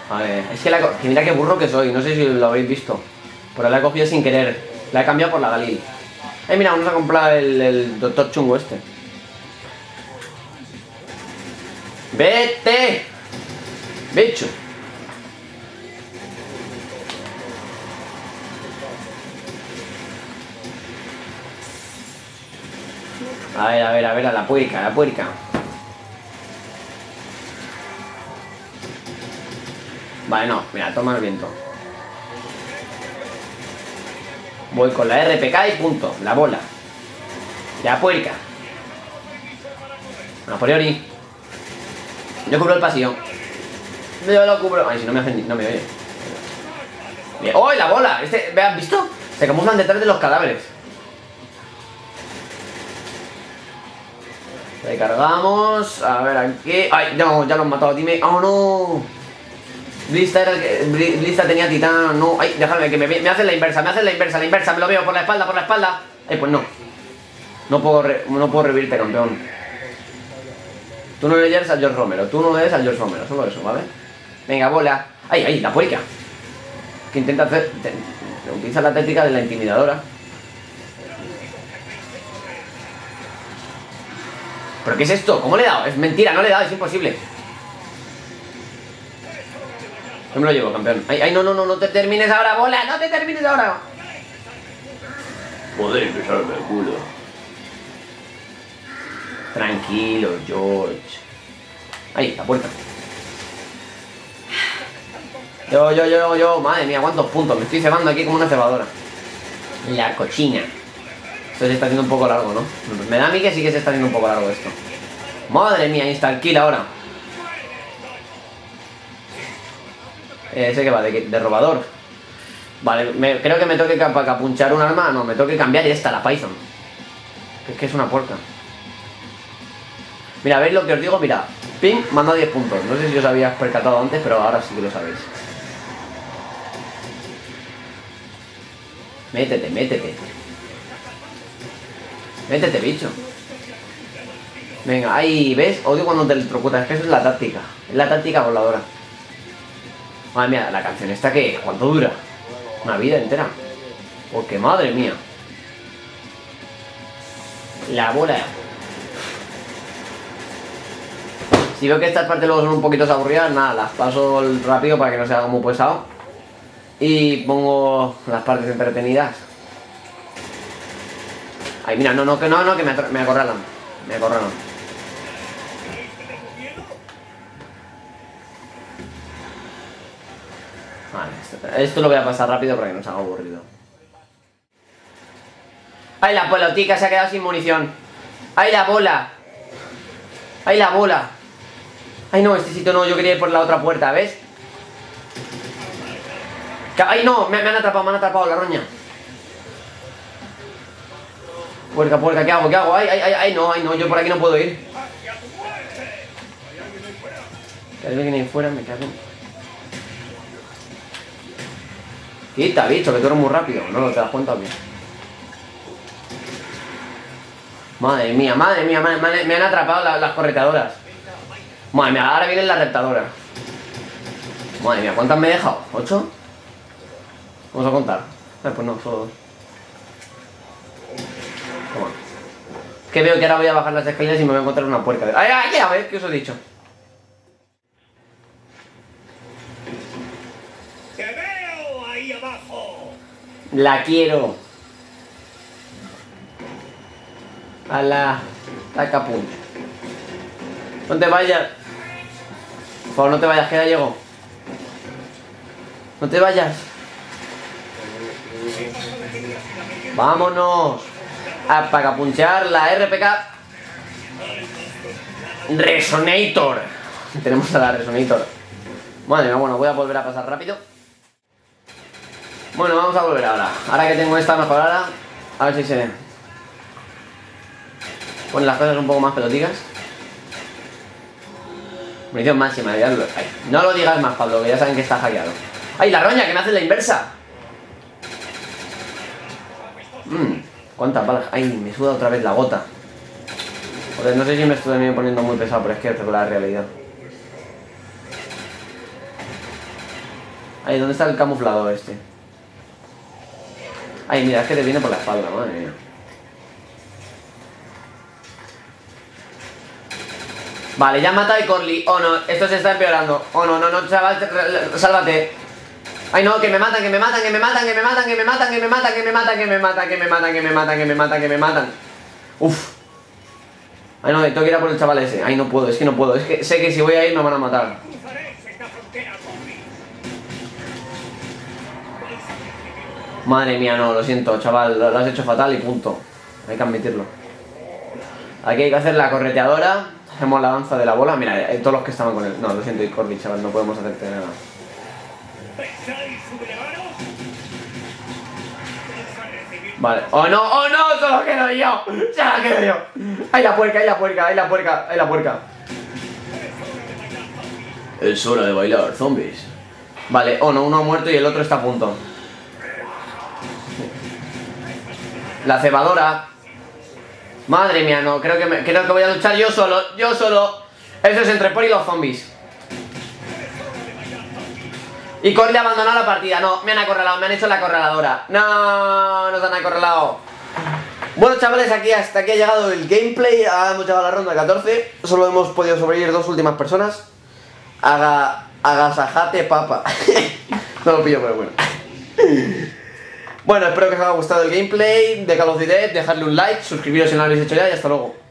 A ver, es que mira qué burro que soy, no sé si lo habéis visto. Pero la he cogido sin querer. La he cambiado por la Galil. Mira, vamos a comprar el doctor chungo este. ¡Vete! ¡Bicho! A ver, a la puerca, la puerca. Vale, no, mira, toma el viento. Voy con la RPK y punto, la bola. La puerca. A priori. Yo cubro el pasillo. Yo lo cubro. Ay, si no me hacen, no me oye. ¡Oh, la bola! ¿Me has visto? Se camuflan detrás de los cadáveres. Recargamos. A ver, aquí. ¡Ay, no! Ya lo han matado. Dime. ¡Oh, no! Blista tenía titán. No. ¡Ay, déjame que me hacen la inversa! Me hacen la inversa. Me lo veo por la espalda. Pues no. No puedo revivirte, campeón. Tú no eres a George Romero. Solo eso, ¿vale? Venga, bola. ¡Ay, la puerca! Que intenta hacer... Utiliza la táctica de la intimidadora. ¿Pero qué es esto? ¿Cómo le he dado? Es mentira, no le he dado, es imposible. No me lo llevo, campeón. Ay, no te termines ahora, bola. No te termines ahora. Podéis besarme el culo. Tranquilo, George. Ahí, la puerta. Yo. Madre mía, cuántos puntos. Me estoy cebando aquí como una cebadora. La cochina. Esto se está haciendo un poco largo, ¿no? Me da a mí que sí que se está haciendo un poco largo esto. Madre mía, insta kill ahora. Ese que va, de robador. Vale, creo que me toque para capunchar un arma. No, me toque cambiar esta, la Python. Es que es una puerca. Mira, ¿veis lo que os digo? Mira, ping, manda 10 puntos. No sé si os habíais percatado antes, pero ahora sí que lo sabéis. Métete. Métete, bicho. Venga, ahí, ¿ves? Odio cuando te electrocutas, es que eso es la táctica. Es la táctica voladora. Madre mía, la canción esta que, ¿cuánto dura? Una vida entera. Porque madre mía. La bola. Si veo que estas partes luego son un poquito aburridas, nada, las paso rápido para que no se haga muy pesado. Y pongo las partes entretenidas. Ay, mira, no, que me acorralan. Vale, esto lo voy a pasar rápido para que no se haga aburrido. ¡Ay, la pelotica se ha quedado sin munición! ¡Ay, la bola! ¡Ay, no, este sitio no! Yo quería ir por la otra puerta, ¿ves? ¡Ay, no! Me han atrapado la roña. Puerca, ¿qué hago? ¡Ay, no! Yo por aquí no puedo ir. Que alguien ahí fuera, me cago. Quita, bicho, que tú eres muy rápido. No te das cuenta bien. Madre mía, me han atrapado las correteadoras. Madre mía, ahora vienen las reptadoras. Madre mía, ¿cuántas me he dejado? ¿8? Vamos a contar. Pues no, solo 2. Toma. Que veo que ahora voy a bajar las escaleras y me voy a encontrar una puerca. ¡Ay, a ver! ¿Qué os he dicho? ¡Te veo ahí abajo! La quiero. A la punch. No te vayas. Por favor, no te vayas, que ya llego. No te vayas. Vámonos. Para capunchear la RPK Resonator. Tenemos a la Resonator. Madre mía, bueno, voy a volver a pasar rápido. Bueno, vamos a volver ahora. Ahora que tengo esta mejorada, a ver si se ve. Ponen las cosas un poco más peloticas. Munición máxima, ya no lo digas más, Pablo, que ya saben que está hackeado. ¡Ay, la roña, que me hace la inversa! ¿Cuántas balas? ¡Ay, me suda otra vez la gota! Joder, no sé si me estoy poniendo muy pesado, pero es que es la realidad. Ahí, ¿dónde está el camuflado este? Ay, mira, es que te viene por la espalda, madre mía. Vale, ya mata a Corley. Oh no, esto se está empeorando. Oh no, no, no, chaval, sálvate. Ay no, que me matan, que me matan, que me matan, que me matan, que me matan, que me matan, que me matan, que me matan, que me matan, que me matan, que me matan, que me matan. Uf. Ay no, tengo que ir a por el chaval ese. Ay, no puedo, es que no puedo. Es que sé que si voy a ir me van a matar. Madre mía, no, lo siento, chaval, lo has hecho fatal y punto. Hay que admitirlo. Aquí hay que hacer la correteadora. Hacemos la danza de la bola. Mira, todos los que estaban con él. No, lo siento, Corby, chaval, no podemos hacerte nada. Vale. ¡Oh no! ¡Oh no! ¡Solo quedo yo! ¡Solo quedo yo! ¡Ay la puerca! ¡Ay la puerca! ¡Ay la puerca! ¡Ay la puerca! Es hora de bailar, zombies. Vale, oh no, uno ha muerto y el otro está a punto. La cebadora. Madre mía, no, creo que voy a luchar yo solo. Yo solo. Eso es entre Pori y los zombies. Y Corley abandonó la partida. No, me han acorralado, me han hecho la acorraladora. No, nos han acorralado. Bueno, chavales, hasta aquí ha llegado el gameplay. Hemos llegado a la ronda 14. Solo hemos podido sobrevivir 2 últimas personas. Agasajate, papa. No lo pillo, pero bueno. Bueno, espero que os haya gustado el gameplay de Call of Duty. Dejadle un like, suscribiros si no lo habéis hecho ya y hasta luego.